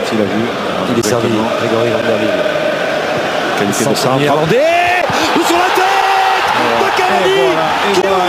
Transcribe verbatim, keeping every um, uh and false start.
il a vu. Il est servi, Grégory Van der Leeuw. Qualité de centre. Irlandais, sur la tête de Cavani, qui est